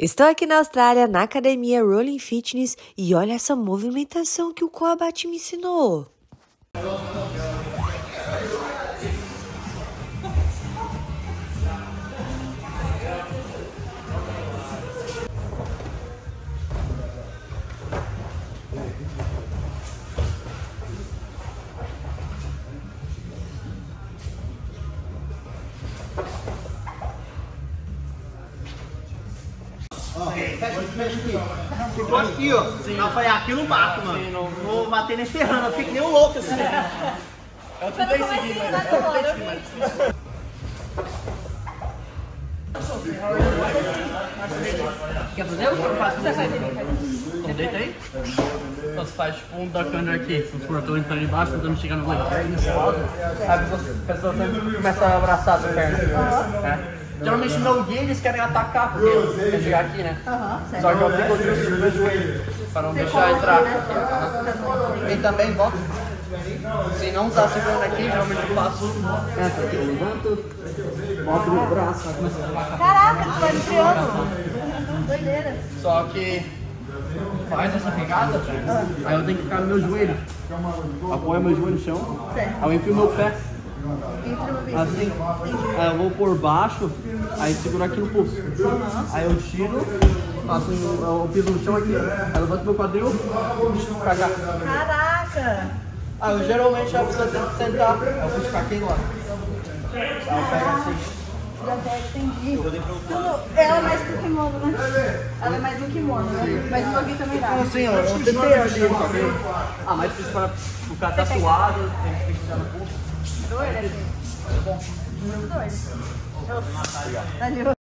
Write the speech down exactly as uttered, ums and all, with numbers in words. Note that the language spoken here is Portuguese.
Estou aqui na Austrália, na academia Rolling Fitness, e olha essa movimentação que o Coabate me ensinou. Fecha, fecha aqui. Ficou aqui, ó. Sim. Eu falei, aqui eu não bato, mano. Sim, não, não vou bater nem ferrando, eu fico nem um louco assim. Eu tentei seguir, mas eu tentei seguir, mas... Quer fazer? Eu faço com você. Então deita aí. Então você faz tipo um duck under aqui. Eu tô entrando embaixo, tentando chegar no leg. Aí a pessoa começa a abraçar a sua perna. É. Geralmente no guia eles querem atacar, porque eles querem chegar aqui, né? Uhum, só que eu fico de meu joelho, para não deixar entrar. E também volta. Se não tá segurando aqui, geralmente eu faço essa aqui. Eu levanto, boto no braço, vai começar a tomar. Caraca, tu vai no triângulo. Doideira. Só que faz essa pegada, aí eu tenho que ficar no meu joelho. Apoio meu joelho no chão, aí eu enfio meu pé. Assim, aí eu vou por baixo, aí seguro aqui no pulso. Aí eu tiro, faço um, eu piso no chão aqui, aí eu levanto meu quadril e pra cá. Caraca! Aí eu geralmente a pessoa tem que sentar, aí eu vou ficar aqui lá. Aí eu pego assim. Já até entendi. Tudo, ela é mais pro kimono, né? Ela é mais no kimono, né? Mas no aqui também dá. Assim, eu, eu tentei ali, ah, mas para o cara tá suado, tem que fechar no pulso. Doido, assim. Muito doido. Nossa.